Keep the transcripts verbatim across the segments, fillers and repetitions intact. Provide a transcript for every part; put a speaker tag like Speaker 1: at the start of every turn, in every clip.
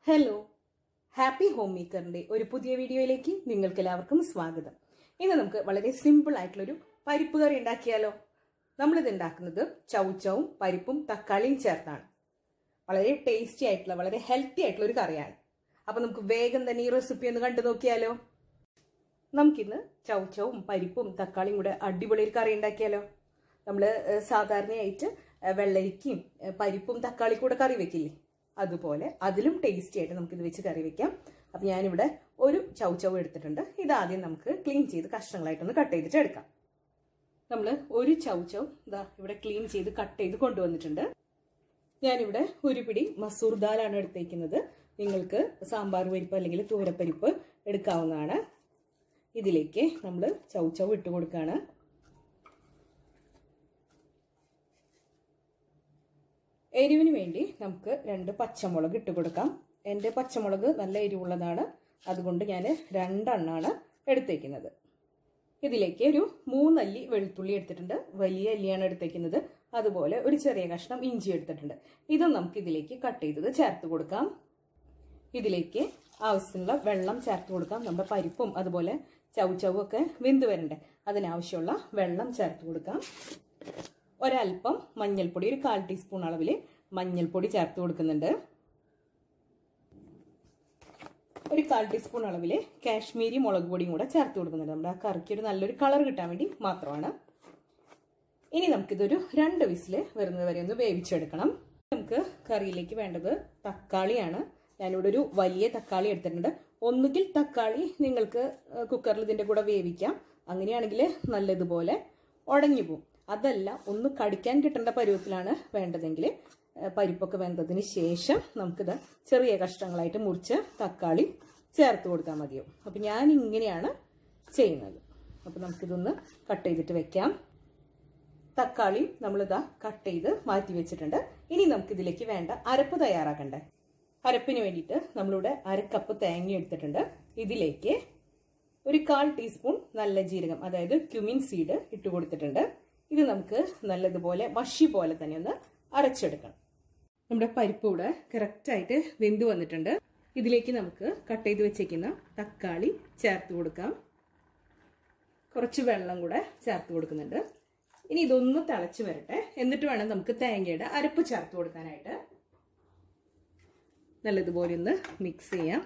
Speaker 1: Hello, happy home മേക്കറിന്റെ ഒരു പുതിയ വീഡിയോയിലേക്ക് നിങ്ങൾക്ക് എല്ലാവർക്കും സ്വാഗതം. ഇന്ന് നമുക്ക് വളരെ സിമ്പിൾ ആയിട്ടുള്ളൊരു പരിപ്പ് കറി ഉണ്ടാക്കിയാലോ. നമ്മളിത് ഉണ്ടാക്കുന്നത് ചൗചവും പരിപ്പും തക്കാളിയും ചേർത്താണ്. വളരെ ടേസ്റ്റി ആയിട്ടുള്ള വളരെ ഹെൽത്തി ആയിട്ടുള്ള ഒരു കറിയാണ്. അപ്പൊ നമുക്ക് വേഗം തന്നെ ഈ റെസിപ്പി ഒന്ന് കണ്ടു നോക്കിയാലോ. നമുക്കിന്ന് ചൗചവും പരിപ്പും തക്കാളിയും കൂടെ അടിപൊളി ഒരു കറി ഉണ്ടാക്കിയാലോ. നമ്മൾ സാധാരണയായിട്ട് വെള്ളരിക്കയും പരിപ്പും തക്കാളി കൂടെ കറി വെക്കില്ലേ, അതുപോലെ അതിലും ടേസ്റ്റി ആയിട്ട് നമുക്കിത് വെച്ച് കറി വെക്കാം. അപ്പം ഞാനിവിടെ ഒരു ചൗചവ് എടുത്തിട്ടുണ്ട്. ഇതാദ്യം നമുക്ക് ക്ലീൻ ചെയ്ത് കഷ്ണങ്ങളായിട്ടൊന്ന് കട്ട് ചെയ്തിട്ട് എടുക്കാം. നമ്മൾ ഒരു ചൗചവ് ഇതാ ഇവിടെ ക്ലീൻ ചെയ്ത് കട്ട് ചെയ്ത് കൊണ്ടുവന്നിട്ടുണ്ട്. ഞാനിവിടെ ഒരു പിടി മസൂർ ദാലാണ് എടുത്തേക്കുന്നത്. നിങ്ങൾക്ക് സാമ്പാർ പരിപ്പ് അല്ലെങ്കിൽ തൂരപ്പരിപ്പ് എടുക്കാവുന്നതാണ്. ഇതിലേക്ക് നമ്മൾ ചൗചവ് ഇട്ട് കൊടുക്കുകയാണ്. എരിവിന് വേണ്ടി നമുക്ക് രണ്ട് പച്ചമുളക് ഇട്ട് കൊടുക്കാം. എൻ്റെ പച്ചമുളക് നല്ല എരിവുള്ളതാണ്, അതുകൊണ്ട് ഞാൻ രണ്ടെണ്ണമാണ് എടുത്തേക്കുന്നത്. ഇതിലേക്ക് ഒരു മൂന്നല്ലി വെളുത്തുള്ളി എടുത്തിട്ടുണ്ട്. വലിയ അല്ലിയാണ് എടുത്തേക്കുന്നത്. അതുപോലെ ഒരു ചെറിയ കഷ്ണം ഇഞ്ചി എടുത്തിട്ടുണ്ട്. ഇതും നമുക്ക് ഇതിലേക്ക് കട്ട് ചെയ്തത് ചേർത്ത് കൊടുക്കാം. ഇതിലേക്ക് ആവശ്യമുള്ള വെള്ളം ചേർത്ത് കൊടുക്കാം. നമ്മുടെ പരിപ്പും അതുപോലെ ചൗചവും ഒക്കെ വെന്ത് വരണ്ടേ, അതിനാവശ്യമുള്ള വെള്ളം ചേർത്ത് കൊടുക്കാം. ഒരൽപ്പം മഞ്ഞൾപ്പൊടി, ഒരു കാൽ ടീസ്പൂൺ അളവിൽ മഞ്ഞൾപ്പൊടി ചേർത്ത് കൊടുക്കുന്നുണ്ട്. ഒരു കാൽ ടീസ്പൂൺ അളവിൽ കാശ്മീരി മുളക് പൊടിയും കൂടെ ചേർത്ത് കൊടുക്കുന്നുണ്ട്. നമ്മുടെ ആ കറിക്ക് ഒരു നല്ലൊരു കളർ കിട്ടാൻ വേണ്ടി മാത്രമാണ്. ഇനി നമുക്കിതൊരു രണ്ട് വിസില് വരുന്നത് വരെ ഒന്ന് വേവിച്ചെടുക്കണം. നമുക്ക് കറിയിലേക്ക് വേണ്ടത് തക്കാളിയാണ്. ഞാനിവിടെ ഒരു വലിയ തക്കാളി എടുത്തിട്ടുണ്ട്. ഒന്നുകിൽ തക്കാളി നിങ്ങൾക്ക് കുക്കറിൽ ഇതിൻ്റെ കൂടെ വേവിക്കാം. അങ്ങനെയാണെങ്കിൽ നല്ലതുപോലെ ഉടഞ്ഞു പോകും. അതല്ല, ഒന്ന് കടിക്കാൻ കിട്ടേണ്ട പരുവത്തിലാണ് വേണ്ടതെങ്കിൽ പരിപ്പൊക്കെ വെന്തതിന് ശേഷം നമുക്കിത് ചെറിയ കഷ്ണങ്ങളായിട്ട് മുറിച്ച് തക്കാളി ചേർത്ത് കൊടുത്താൽ മതിയാവും. അപ്പം ഞാൻ ഇങ്ങനെയാണ് ചെയ്യുന്നത്. അപ്പം നമുക്കിതൊന്ന് കട്ട് ചെയ്തിട്ട് വെക്കാം. തക്കാളി നമ്മളിതാ കട്ട് ചെയ്ത് മാറ്റി വെച്ചിട്ടുണ്ട്. ഇനി നമുക്കിതിലേക്ക് വേണ്ട അരപ്പ് തയ്യാറാക്കണ്ടേ. അരപ്പിന് വേണ്ടിയിട്ട് നമ്മളിവിടെ അരക്കപ്പ് തേങ്ങ എടുത്തിട്ടുണ്ട്. ഇതിലേക്ക് ഒരു കാൽ ടീസ്പൂൺ നല്ല ജീരകം, അതായത് ക്യുമിൻ സീഡ് ഇട്ട് കൊടുത്തിട്ടുണ്ട്. ഇത് നമുക്ക് നല്ലതുപോലെ മഷി പോലെ തന്നെ ഒന്ന് അരച്ചെടുക്കണം. നമ്മുടെ പരിപ്പ് ഇവിടെ കറക്റ്റായിട്ട് വെന്ത് വന്നിട്ടുണ്ട്. ഇതിലേക്ക് നമുക്ക് കട്ട് ചെയ്ത് വെച്ചേക്കുന്ന തക്കാളി ചേർത്ത് കൊടുക്കാം. കുറച്ച് വെള്ളം കൂടെ ചേർത്ത് കൊടുക്കുന്നുണ്ട്. ഇനി ഇതൊന്ന് തിളച്ച് വരട്ടെ. എന്നിട്ട് വേണം നമുക്ക് തേങ്ങയുടെ അരപ്പ് ചേർത്ത് കൊടുക്കാനായിട്ട്. നല്ലതുപോലെ ഒന്ന് മിക്സ് ചെയ്യാം.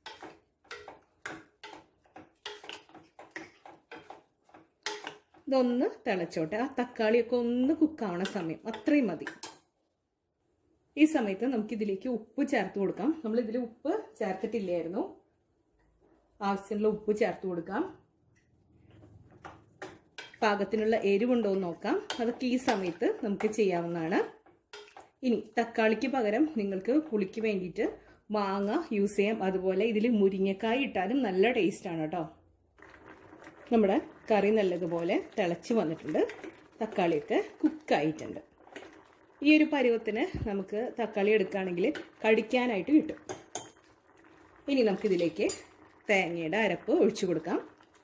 Speaker 1: ഇതൊന്ന് തിളച്ചോട്ടെ. ആ തക്കാളിയൊക്കെ ഒന്ന് കുക്കാവണ സമയം അത്രയും മതി. ഈ സമയത്ത് നമുക്കിതിലേക്ക് ഉപ്പ് ചേർത്ത് കൊടുക്കാം. നമ്മൾ ഇതിൽ ഉപ്പ് ചേർത്തിട്ടില്ലായിരുന്നു. ആവശ്യമുള്ള ഉപ്പ് ചേർത്ത് കൊടുക്കാം. പാകത്തിനുള്ള എരിവുണ്ടോ എന്ന് നോക്കാം. അതൊക്കെ ഈ സമയത്ത് നമുക്ക് ചെയ്യാവുന്നതാണ്. ഇനി തക്കാളിക്ക് പകരം നിങ്ങൾക്ക് പുളിക്ക് വേണ്ടിയിട്ട് മാങ്ങ യൂസ് ചെയ്യാം. അതുപോലെ ഇതിൽ മുരിങ്ങക്കായ ഇട്ടാലും നല്ല ടേസ്റ്റാണ് കേട്ടോ. നമ്മുടെ കറി നല്ലതുപോലെ തിളച്ച് വന്നിട്ടുണ്ട്. തക്കാളിയൊക്കെ കുക്കായിട്ടുണ്ട്. ഈ ഒരു പരുവത്തിന് നമുക്ക് തക്കാളി എടുക്കുകയാണെങ്കിൽ കടിക്കാനായിട്ട് കിട്ടും. ഇനി നമുക്കിതിലേക്ക് തേങ്ങയുടെ അരപ്പ് ഒഴിച്ചു കൊടുക്കാം.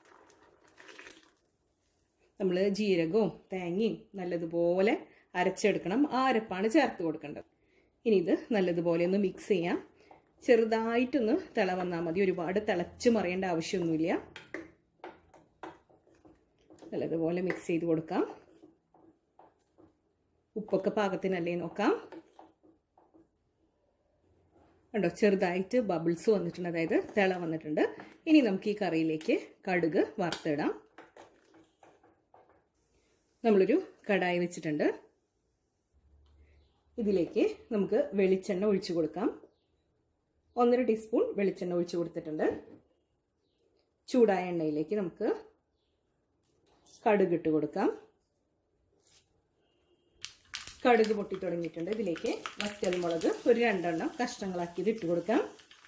Speaker 1: നമ്മൾ ജീരകവും തേങ്ങയും നല്ലതുപോലെ അരച്ചെടുക്കണം. ആ അരപ്പാണ് ചേർത്ത് കൊടുക്കേണ്ടത്. ഇനി ഇത് നല്ലതുപോലെ ഒന്ന് മിക്സ് ചെയ്യാം. ചെറുതായിട്ടൊന്ന് തിള വന്നാൽ മതി. ഒരുപാട് തിളച്ച് മറിയേണ്ട ആവശ്യമൊന്നുമില്ല. നല്ലതുപോലെ മിക്സ് ചെയ്ത് കൊടുക്കാം. ഉപ്പൊക്കെ പാകത്തിനല്ലേ നോക്കാം. കണ്ടോ, ചെറുതായിട്ട് ബബിൾസ് വന്നിട്ടുണ്ട്, അതായത് തിള വന്നിട്ടുണ്ട്. ഇനി നമുക്ക് ഈ കറിയിലേക്ക് കടുക് വറുത്തിടാം. നമ്മളൊരു കടായി വെച്ചിട്ടുണ്ട്. ഇതിലേക്ക് നമുക്ക് വെളിച്ചെണ്ണ ഒഴിച്ചു കൊടുക്കാം. ഒന്നര ടീസ്പൂൺ വെളിച്ചെണ്ണ ഒഴിച്ചു കൊടുത്തിട്ടുണ്ട്. ചൂടായ എണ്ണയിലേക്ക് നമുക്ക് കടുക് ഇട്ട് കൊടുക്കാം. കടുക് പൊട്ടി തുടങ്ങിയിട്ടുണ്ട്. ഇതിലേക്ക് വറ്റൽമുളക് ഒരു രണ്ടെണ്ണം കഷ്ണങ്ങളാക്കിയത് ഇട്ട് കൊടുക്കാം.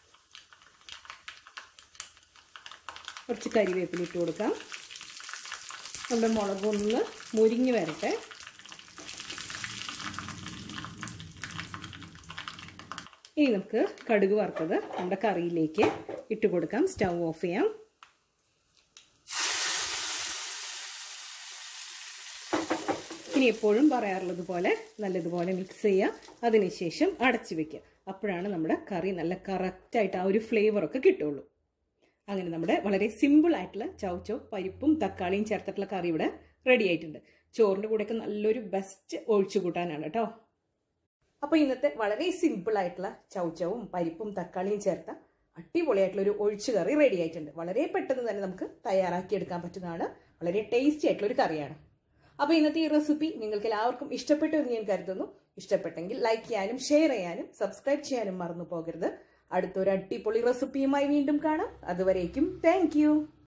Speaker 1: കുറച്ച് കരിവേപ്പില ഇട്ട് കൊടുക്കാം. നമ്മുടെ മുളകൊന്ന് മുരിഞ്ഞ് വരട്ടെ. ഇനി നമുക്ക് കടുക് വറുത്തത് നമ്മുടെ കറിയിലേക്ക് ഇട്ട് കൊടുക്കാം. സ്റ്റൗ ഓഫ് ചെയ്യാം. ഇനി എപ്പോഴും പറയാറുള്ളത് പോലെ നല്ലതുപോലെ മിക്സ് ചെയ്യുക. അതിനുശേഷം അടച്ചു വെക്കുക. അപ്പോഴാണ് നമ്മുടെ കറി നല്ല കറക്റ്റായിട്ട് ആ ഒരു ഫ്ലേവറൊക്കെ കിട്ടുള്ളൂ. അങ്ങനെ നമ്മുടെ വളരെ സിമ്പിൾ ആയിട്ടുള്ള ചൗചൗ പരിപ്പും തക്കാളിയും ചേർത്തിട്ടുള്ള കറി ഇവിടെ റെഡി ആയിട്ടുണ്ട്. ചോറിൻ്റെ കൂടെയൊക്കെ നല്ലൊരു ബെസ്റ്റ് ഒഴിച്ചു കൂട്ടാനാണ് കേട്ടോ. അപ്പോൾ ഇന്നത്തെ വളരെ സിമ്പിൾ ആയിട്ടുള്ള ചൗചൗവും പരിപ്പും തക്കാളിയും ചേർത്ത അടിപൊളിയായിട്ടുള്ള ഒരു ഒഴിച്ചു കറി റെഡി ആയിട്ടുണ്ട്. വളരെ പെട്ടെന്ന് തന്നെ നമുക്ക് തയ്യാറാക്കി എടുക്കാൻ പറ്റുന്നതാണ്. വളരെ ടേസ്റ്റി ആയിട്ടുള്ള ഒരു കറിയാണ്. അപ്പോൾ ഇന്നത്തെ ഈ റെസിപ്പി നിങ്ങൾക്ക് എല്ലാവർക്കും ഇഷ്ടപ്പെട്ടു എന്ന് ഞാൻ കരുതുന്നു. ഇഷ്ടപ്പെട്ടെങ്കിൽ ലൈക്ക് ചെയ്യാനും ഷെയർ ചെയ്യാനും സബ്സ്ക്രൈബ് ചെയ്യാനും മറന്നു പോകരുത്. അടുത്തൊരു അടിപൊളി റെസിപ്പിയുമായി വീണ്ടും കാണാം. അതുവരേക്കും താങ്ക് യു.